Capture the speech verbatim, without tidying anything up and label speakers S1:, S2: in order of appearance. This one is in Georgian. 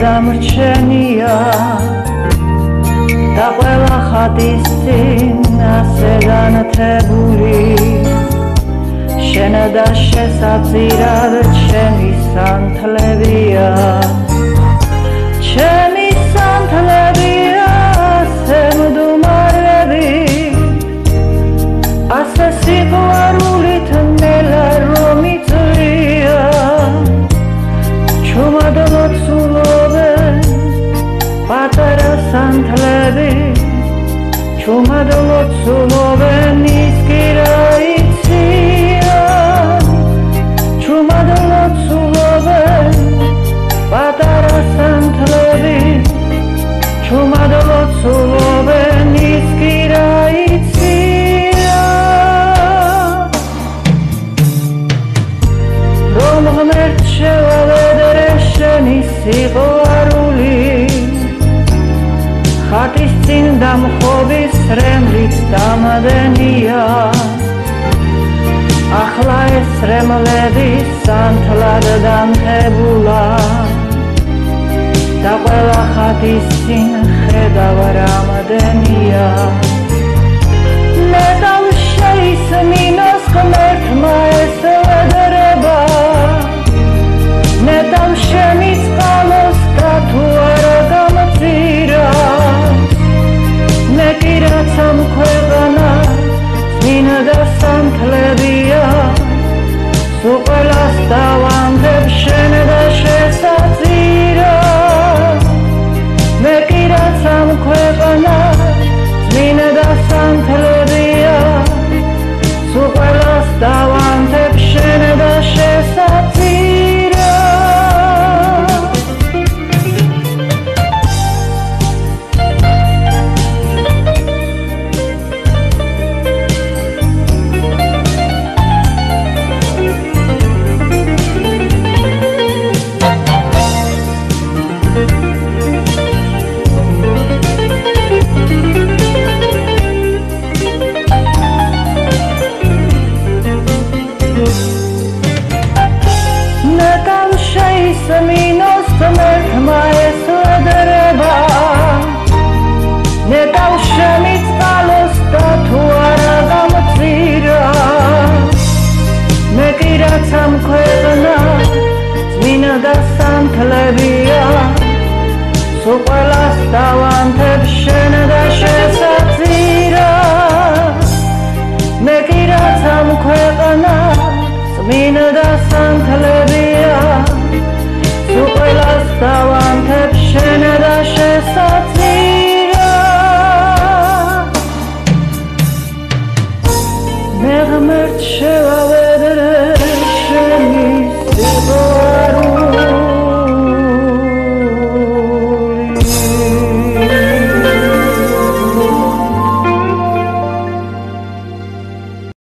S1: გადამრჩენია და ყველა ხატის წინ ასე განათებული შენ და შესაძირად ჩემი სანთლებია ჩემი სანთლებია ასე მდუმარები ასე სიყვარულით ნელა რომ იწვრია ჩუმად ლოცულობენ პატარა სანთლები ჩუმად ლოცულობენ ის კი რა იციან ჩუმად ლოცულობენ პატარა სანთლები ჩუმად ლოცულობენ ის კი რა იციან რომ ღმერთ შევალედრე შენი სიყვარული ხატის წინ დამხობის რემლით დამადენია ახლა ეს რემლები სანთლად დამთებულა და ყველა ხატის წინ ხედავ რამადენია ნეტავ შეისმინოს ღმერთმა ეს ვედრება ნეტავ შემიწყალო